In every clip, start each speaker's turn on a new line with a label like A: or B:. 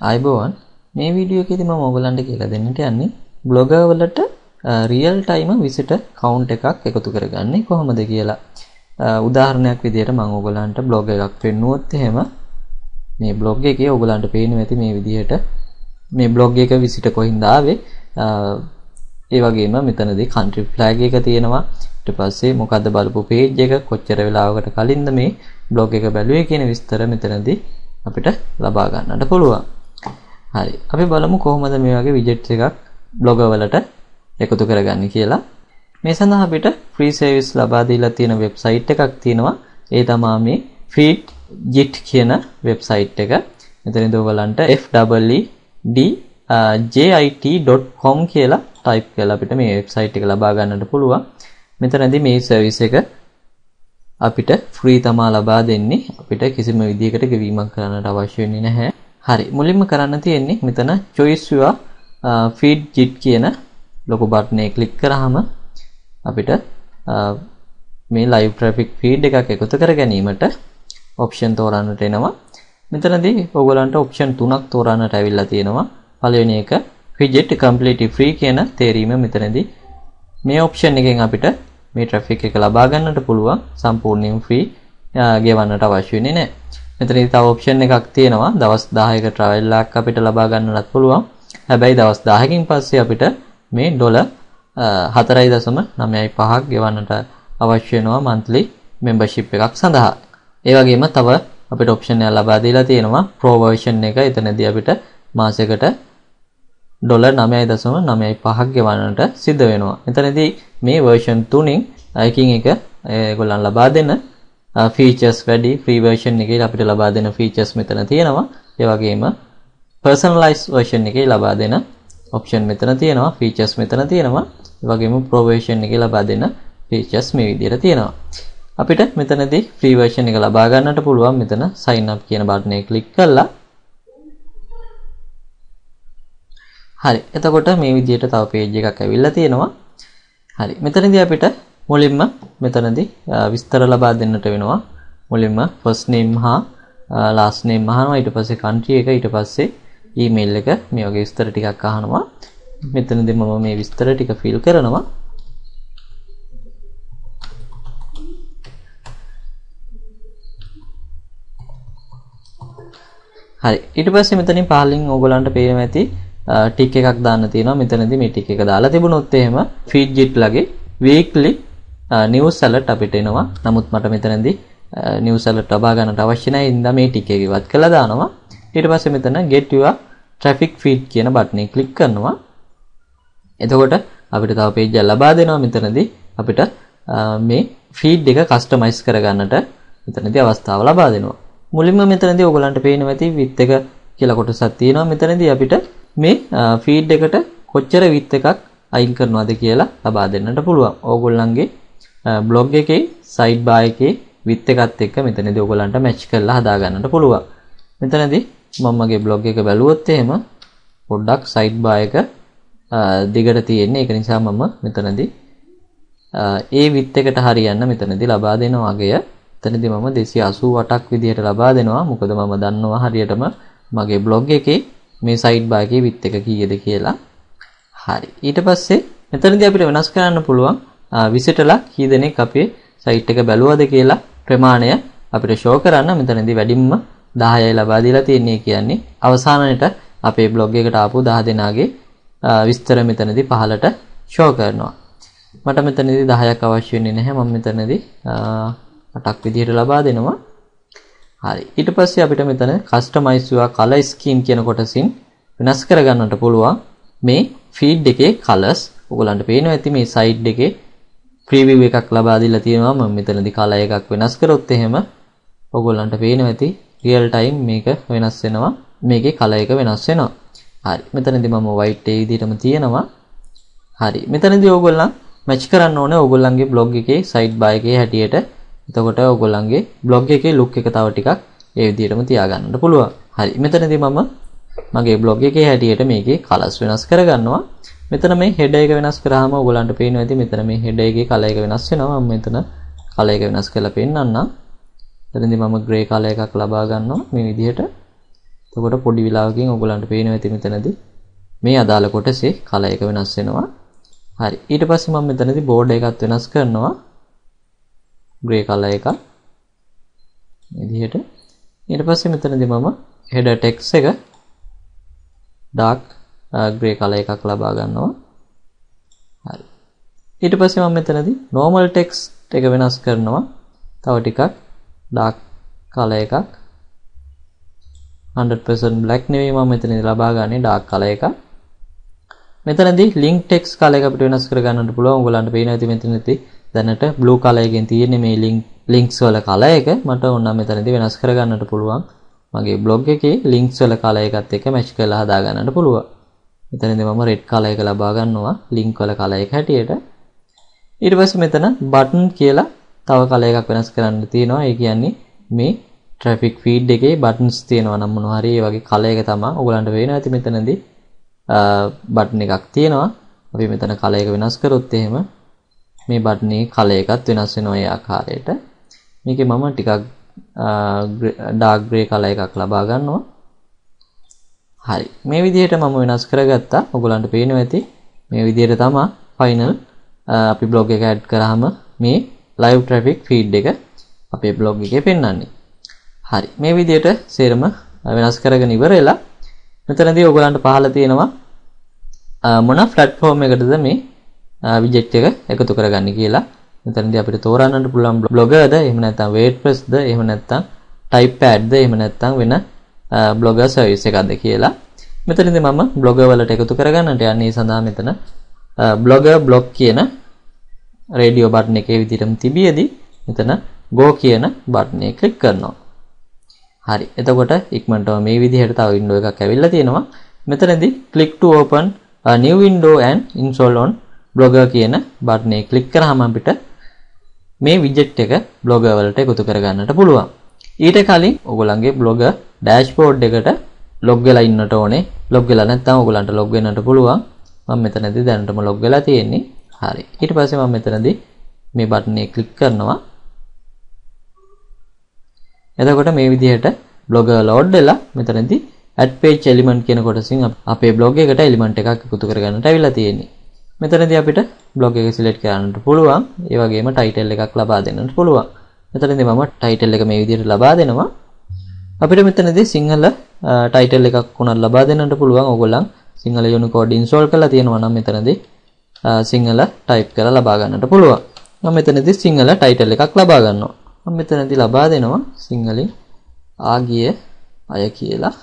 A: ආයිබෝවන් මේ වීඩියෝ එකේදී මම ඔයගලන්ට කියලා දෙන්නට යන්නේ බ්ලොගර් වලට රියල් ටයිම විසිටර් කවුන්ට් එකක් එකතු කරගන්නේ කොහොමද කියලා. උදාහරණයක් විදිහට මම ඔයගලන්ට බ්ලොග් එකක් පෙන්නුවොත් එහෙම මේ බ්ලොග් එකේ ඔයගලන්ට පේන්නේ නැති මේ විදිහට මේ බ්ලොග් එක විසිටර් කොහින්ද ආවේ. ඒ වගේම මෙතනදී country flag එක තියෙනවා. ඊට පස්සේ මොකද්ද බලපු page එක කොච්චර වෙලාවකට කලින්ද මේ බ්ලොග් එක බැලුවේ කියන විස්තර මෙතනදී අපිට ලබා ගන්නට පුළුවන්. හරි. අපි බලමු කොහොමද මේ වගේ widgets එකක් බ්ලොගර් වලට එකතු කරගන්නේ කියලා. මේ සඳහා අපිට free service ලබා දීලා තියෙන වෙබ්සයිට් එකක් තියෙනවා. ඒ තමයි මේ feedjit කියන වෙබ්සයිට් එක. මෙතනදී ඔයගලන්ට fwdjit.com කියලා ටයිප් කරලා අපිට මේ වෙබ්සයිට් එක ලබා ගන්නට පුළුවන්. මෙතනදී මේ සර්විස් එක අපිට ෆ්‍රී තමා ලබා දෙන්නේ. අපිට කිසිම විදියකට ගෙවීමක් කරන්නට අවශ්‍ය වෙන්නේ නැහැ. හරි. මුලින්ම කරන්න තියෙන්නේ මෙතන choose your feedjit කියන ලොකු බටන් එක ක්ලික් කරාම අපිට මේ live traffic feed එකක් එකතු කර ගැනීමට option තෝරන්නට එනවා. මෙතනදී ඔයගලන්ට option 3ක් තෝරන්නට ඇවිල්ලා තියෙනවා. පළවෙනි එක widget completely free කියන තේරීම මෙතනදී මේ option එකෙන් අපිට මේ traffic එක ලබා ගන්නට පුළුවන්. සම්පූර්ණයෙන් free ගෙවන්නට අවශ්‍ය වෙන්නේ නැහැ. මෙතනදී තව option එකක් තියෙනවා. දවස් 10ක travel එකක් අපිට ලබා ගන්නවත් පුළුවන්. හැබැයි දවස් 10කින් පස්සේ අපිට මේ $4.95ක් ගෙවන්නට අවශ්‍ය වෙනවා monthly membership එකක් සඳහා. ඒ වගේම තව අපිට option එකක් ලබා දීලා තියෙනවා pro version එක. එතනදී අපිට මාසයකට $9.95ක් ගෙවන්නට සිද්ධ වෙනවා. එතනදී මේ version 3න් එකකින් එක ඒගොල්ලන් ලබා දෙන features වැඩි free version එකේ අපිට ලබා දෙන features මෙතන තියෙනවා. ඒ වගේම personalized version එකේ ලබා දෙන option මෙතන තියෙනවා. features මෙතන තියෙනවා. ඒ වගේම pro version එකේ ලබා දෙන features මේ විදිහට තියෙනවා. අපිට මෙතනදී free version එක ලබා ගන්නට පුළුවන්. මෙතන sign up කියන බටන් එක ක්ලික් කරලා හරි. එතකොට මේ විදිහට තව page එකක් ඇවිල්ලා තියෙනවා. හරි. මෙතනදී අපිට මුලින්ම මෙතනදී විස්තර ලබා දෙන්නට වෙනවා. මුලින්ම first name හා last name අහනවා. ඊට පස්සේ country එක, ඊට පස්සේ email එක, මේ වගේ විස්තර ටිකක් අහනවා. මෙතනදී මම මේ විස්තර ටික fill කරනවා. හරි. ඊට පස්සේ මෙතනින් පහලින් ඕගොල්ලන්ට පේනවා ඇති ටික් එකක් දාන්න තියෙනවා. මෙතනදී මේ ටික් එක දාලා තිබුණොත් එහෙම feedjit ලගේ weekly news alert අපිට එනවා. නමුත් මට මෙතනදී news alert ලබා ගන්නට අවශ්‍ය නැහැ. ඉතින් මේ ටික් එක ඉවත් කරලා දානවා. ඊට පස්සේ මෙතන get your traffic feed කියන බටන් එක ක්ලික් කරනවා. එතකොට අපිට තව page එක ලබා දෙනවා. මෙතනදී අපිට මේ feed එක customize කරගන්නට මෙතනදී අවස්ථාව ලබා දෙනවා. මුලින්ම මෙතනදී ඔයගලන්ට පේනවා ඇති width එක කියලා කොටසක් තියෙනවා. මෙතනදී අපිට මේ feed එකට කොච්චර width එකක් අයින් කරනවද කියලා ලබා දෙන්නට පුළුවන්. ඕගොල්ලන්ගේ blog එකේ sidebar එකේ width එකත් එක්ක මෙතනදී ඕගොල්ලන්ට match කරලා හදා ගන්නට පුළුවන්. මෙතනදී මම මගේ blog එක බැලුවොත් එහෙම පොඩ්ඩක් sidebar එක දිගට තියෙන්නේ. ඒක නිසා මම මෙතනදී ඒ width එකට හරියන්න මෙතනදී ලබා දෙන වගය මෙතනදී මම 288ක් විදිහට ලබා දෙනවා. මොකද මම දන්නවා හරියටම මගේ blog එකේ මේ sidebar එකේ width එක කීයද කියලා. හරි. ඊට පස්සේ මෙතනදී අපිට වෙනස් කරන්න පුළුවන් විසිටලා කී දෙනෙක් අපේ site එක බැලුවද කියලා ප්‍රමාණය අපිට show කරන්න. මෙතනදී වැඩිම 10යි ලබා දීලා තියෙන්නේ. කියන්නේ අවසානයේට අපේ blog එකට ආපු 10 දෙනාගේ විස්තර මෙතනදී පහලට show කරනවා. මට මෙතනදී 10ක් අවශ්‍ය වෙන්නේ නැහැ. මම මෙතනදී 8ක් විදිහට ලබා දෙනවා. හරි. ඊට පස්සේ අපිට මෙතන customize your color scheme කියන කොටසින් වෙනස් කරගන්නට පුළුවන් මේ feed එකේ colors. ඔයගලන්ට පේනවා ඇති මේ side එකේ preview එකක් ලබා දීලා තියෙනවා. මම මෙතනදී color එකක් වෙනස් කරොත් එහෙම ඔයගලන්ට පේනවා ඇති real time මේක වෙනස් වෙනවා. මේකේ color එක වෙනස් වෙනවා. හරි. මෙතනදී මම white ඒ විදිහටම තියෙනවා. හරි. මෙතනදී ඔයගොල්ලන් match කරන්න ඕනේ ඔයගොල්ලන්ගේ blog එකේ sidebar එකේ හැටියට. එතකොට ඔයගොල්ලන්ගේ blog එකේ look එක තව ටිකක් ඒ විදිහටම තියාගන්නට පුළුවන්. හරි. මෙතනදී මම මගේ blog එකේ හැටියට මේකේ colors වෙනස් කරගන්නවා. මෙතන මේ header එක වෙනස් කරාම ඔයගොල්ලන්ට පේනවා ඇති මෙතන මේ header එකේ color එක වෙනස් වෙනවා. මම මෙතන color එක වෙනස් කරලා පෙන්නන්නම්. එතනදී මම grey color එකක් ලබා ගන්නවා මේ විදිහට. එතකොට පොඩි වෙලාවකින් ඔයගලන්ට පේනවා ඇති මෙතනදී මේ අදාළ කොටසේ කලර් එක වෙනස් වෙනවා. හරි. ඊට පස්සේ මම මෙතනදී බෝඩ් එකත් වෙනස් කරනවා. ග්‍රේ කලර් එක. විදිහට. ඊට පස්සේ මෙතනදී මම header text එක dark grey color එකක් ලබා ගන්නවා. හරි. ඊට පස්සේ මම මෙතනදී normal text එක වෙනස් කරනවා. තව ටිකක් dark color එකක්. 100% black නෙවෙයි මම මෙතනදී ලබා ගන්නේ dark color එකක්. මෙතනදී link text color එක අපිට වෙනස් කර ගන්නට පුළුවන්. ඔයගලන්ට පේනවා ඇති මෙතනදී දැනට blue color එකෙන් තියෙන්නේ මේ links වල color එක. මට ඕන නම් මෙතනදී වෙනස් කර ගන්නට පුළුවන්. මගේ blog එකේ links වල color එකත් එක්ක match කරලා හදා ගන්නට පුළුවන්. මෙතනදී මම red color එක ලබා ගන්නවා link වල color එක හැටියට. ඊට පස්සේ මෙතන button කියලා තව color එකක් වෙනස් කරන්න තියෙනවා. ඒ කියන්නේ මේ traffic feed එකේ buttons තියෙනවා නම් මොනවා හරි ඒ වගේ color එක තමයි ඔයගලන්ට වෙනවා ඇති මෙතනදී button එකක් තියෙනවා. අපි මෙතන color එක වෙනස් කරොත් එහෙම මේ button එකේ color එකත් වෙනස් වෙනවා ඒ ආකාරයට. මේකේ මම ටිකක් dark grey color එකක් ලබා ගන්නවා. හරි. මේ විදිහට මම වෙනස් කරගත්තා. ඔයගලන්ට පේනවා ඇති මේ විදිහට තමයි final අපි blog එක add කරාම මේ live traffic feed එක අපේ blog එකේ පෙන්වන්නේ. හරි. මේ විදිහට සේරම වෙනස් කරගෙන ඉවරලා මෙතනදී ඔයගලන්ට පහළ තියෙනවා මොන platform එකටද මේ widget එක එකතු කරගන්නේ කියලා. මෙතනදී අපිට තෝරන්නට පුළුවන් Blogger ද එහෙම නැත්නම් WordPress ද එහෙම නැත්නම් Typepad ද එහෙම නැත්නම් වෙන Blogger service එකක්ද කියලා. මෙතනදී මම Blogger වලට එකතු කරගන්නට යන්නේ. ඒ සඳහා මෙතන Blogger blog කියන රේඩියෝ බටන් එකේ විදිහටම තිබියදී මෙතන go කියන බටන් එක ක්ලික් කරනවා. හරි. එතකොට ඉක්මනටම මේ විදිහට තව window එකක් ඇවිල්ලා තියෙනවා. මෙතනදී click to open a new window and install on Blogger කියන බටන් එක ක්ලික් කරාම අපිට මේ widget එක Blogger වලට එකතු කරගන්නට පුළුවන්. ඊට කලින් ඔයගොල්ලන්ගේ Blogger dashboard එකට log වෙලා ඉන්නට ඕනේ. log වෙලා නැත්නම් ඔයගොල්ලන්ට log වෙන්නට පුළුවන්. මම මෙතනදී දැනටම log වෙලා තියෙන්නේ. හරි. ඊට පස්සේ මම මෙතනදී මේ බටන් එක ක්ලික් කරනවා. එතකොට මේ විදිහට Blogger load වෙලා මෙතනදී add page element කියන කොටසින් අපේ blog එකට element එකක් එකතු කරගන්නට අවිලා තියෙන්නේ. මෙතනදී අපිට blog එක select කරන්නට පුළුවන්. ඒ වගේම title එකක් ලබා දෙන්නත් පුළුවන්. මෙතනදී මම title එක මේ විදිහට ලබා දෙනවා. අපිට මෙතනදී සිංහල title එකක් උනත් ලබා දෙන්නත් පුළුවන්. ඕගොල්ලන් සිංහල Unicode install කරලා තියෙනවා නම් මෙතනදී සිංහල type කරලා ලබා ගන්නට පුළුවන්. මම මෙතනදී සිංහල title එකක් ලබා ගන්නවා. මම මෙතනදී ලබා දෙනවා සිංහලෙන් ආගිය අය කියලා.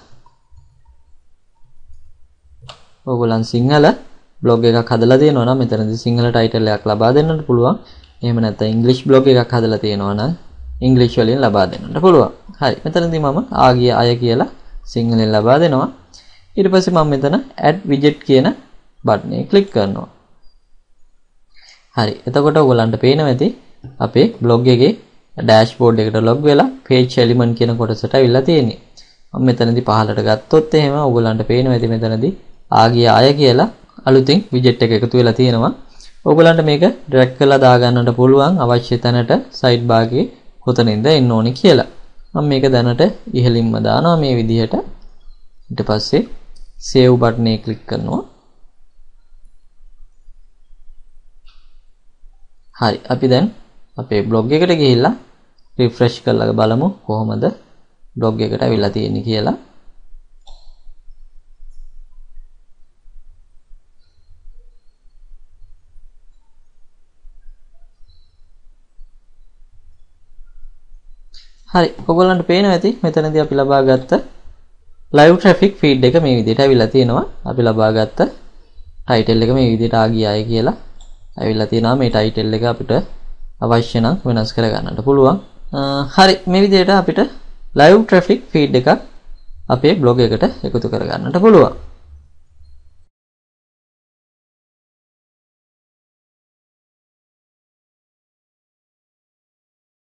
A: ඕගොල්ලන් සිංහල blog එකක් හදලා තියෙනවා නම් මෙතනදී සිංහල title එකක් ලබා දෙන්නත් පුළුවන්. එහෙම නැත්නම් English blog එකක් හදලා තියෙනවා නම් English වලින් ලබා දෙන්නත් පුළුවන්. හරි. මෙතනදී මම ආගිය අය කියලා සිංහලෙන් ලබා දෙනවා. ඊට පස්සේ මම මෙතන add widget කියන බටන් එක ක්ලික් කරනවා. හරි. එතකොට ඔයගලන්ට පේනවා ඇති අපේ blog එකේ dashboard එකට log වෙලා page element කියන කොටසට අවිල්ලා තියෙන්නේ. මම මෙතනදී පහළට ගත්තොත් එහෙම ඔයගලන්ට පේනවා ඇති මෙතනදී ආගිය අය කියලා අලුතින් widget එක එකතු වෙලා තියෙනවා. ඔයගලන්ට මේක drag කරලා දා ගන්නට පුළුවන් අවශ්‍ය තැනට side bar එකේ කොතනින්ද එන්න ඕනේ කියලා. මම මේක දැනට ඉහළින්ම දානවා මේ විදිහට. ඊට පස්සේ save button එක ක්ලික් කරනවා. හරි. අපි දැන් අපේ blog එකට ගිහිල්ලා refresh කරලා බලමු කොහොමද blog එකට අවිලා තියෙන්නේ කියලා. හරි. ඔයගොල්ලන්ට පේනවා ඇති මෙතනදී අපි ලබා ගත්ත live traffic feed එක මේ විදිහට අවිලා තියෙනවා. අපි ලබා ගත්ත title එක මේ විදිහට ආගියයි කියලා අවිලා තියෙනවා. මේ title එක අපිට අවශ්‍ය නම් වෙනස් කර ගන්නට පුළුවන්. හරි. මේ විදිහට අපිට live traffic feed එකක් අපේ blog එකට එකතු කර ගන්නට පුළුවන්.